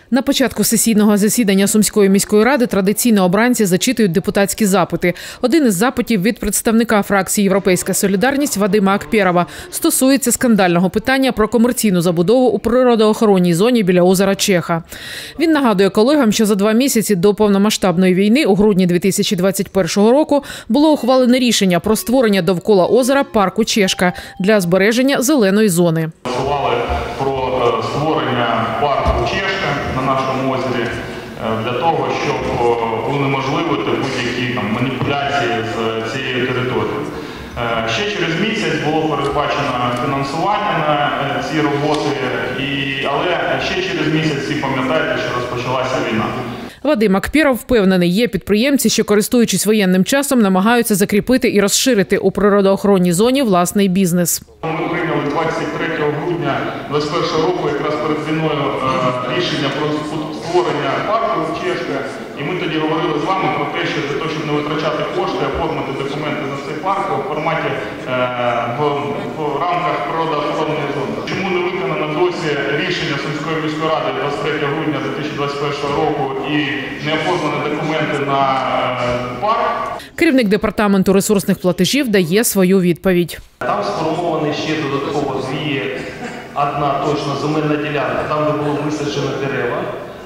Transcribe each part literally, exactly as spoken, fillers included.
На початку сесійного засідання Сумської міської ради традиційно обранці зачитують депутатські запити. Один із запитів від представника фракції «Європейська солідарність» Вадима Акпєрова стосується скандального питання про комерційну забудову у природоохоронній зоні біля озера Чеха. Він нагадує колегам, що за два місяці до повномасштабної війни у грудні дві тисячі двадцять першого року було ухвалене рішення про створення довкола озера парку Чешка для збереження зеленої зони. Голосували про створення парку Чешка на нашому озері для того, щоб унеможливити будь-які там маніпуляції з цією територією. Ще через місяць було передбачено фінансування на ці роботи, і, але ще через місяць всі пам'ятаєте, що розпочалася війна. Вадим Акпєров впевнений, є підприємці, що, користуючись воєнним часом, намагаються закріпити і розширити у природоохоронній зоні власний бізнес. Ми прийняли двадцять третього грудня двадцять першого року якраз перед війною рішення про створення парку Чешка. І ми тоді говорили з вами про те, що для того, щоб не витрачати кошти, оформити документи на цей парк у форматі в, в рамках природоохоронної зони. Чому не виконано досі рішення Сумської міської ради двадцять третього грудня дві тисячі двадцять першого року і не оформлені документи на парк? Керівник департаменту ресурсних платежів дає свою відповідь. Там сформовані ще додатково дві, одна точно земельна ділянка, там де було висаджено дерева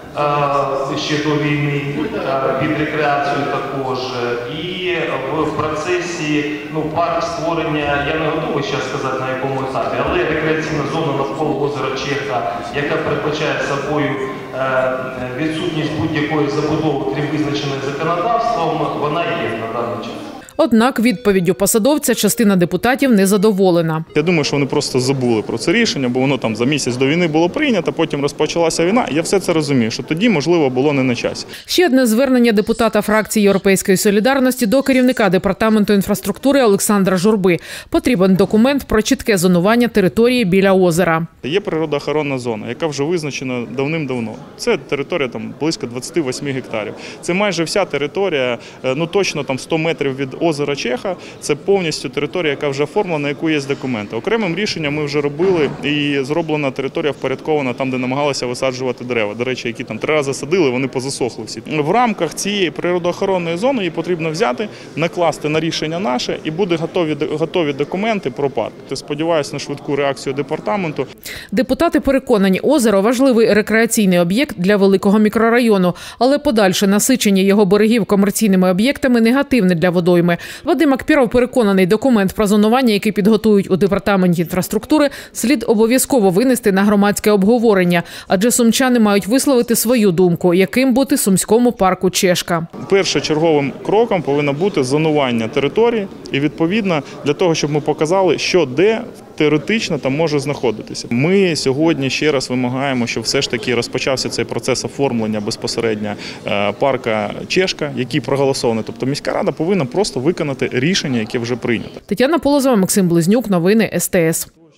ще до війни, під рекреацію також. І в процесі ну, парк створення, я не готовий зараз сказати на якому етапі, але рекреаційна зона навколо озера Чеха, яка передбачає собою відсутність будь-якої забудови, крім визначеної законодавством, вона є на даний час. Однак відповіддю посадовця частина депутатів не задоволена. Я думаю, що вони просто забули про це рішення, бо воно там за місяць до війни було прийнято, потім розпочалася війна. Я все це розумію, що тоді, можливо, було не на часі. Ще одне звернення депутата фракції «Європейської солідарності» до керівника департаменту інфраструктури Олександра Журби. Потрібен документ про чітке зонування території біля озера. Є природоохоронна зона, яка вже визначена давним-давно. Це територія там близько двадцяти восьми гектарів. Це майже вся територія, ну точно там сто метрів від озера Чеха. Це повністю територія, яка вже оформлена, на яку є документи. Окремим рішенням ми вже робили і зроблена територія впорядкована там, де намагалися висаджувати дерева. До речі, які там три рази садили, вони позасохли всі. В рамках цієї природоохоронної зони її потрібно взяти, накласти на рішення наше і буде готові, готові документи про парк. Сподіваюся на швидку реакцію департаменту. Депутати переконані, озеро – важливий рекреаційний об'єкт для великого мікрорайону, але подальше насичення його берегів комерційними об'єктами негативне для водойми. Вадим Акпєров переконаний, документ про зонування, який підготують у департаменті інфраструктури, слід обов'язково винести на громадське обговорення, адже сумчани мають висловити свою думку, яким бути Сумському парку Чешка. Першочерговим кроком повинно бути зонування території і, відповідно, для того, щоб ми показали, що де теоретично там може знаходитися. Ми сьогодні ще раз вимагаємо, щоб все ж таки розпочався цей процес оформлення безпосередньо парка Чешка, який проголосований. Тобто міська рада повинна просто виконати рішення, яке вже прийнято. Тетяна Полозова, Максим Близнюк, новини ес те ес.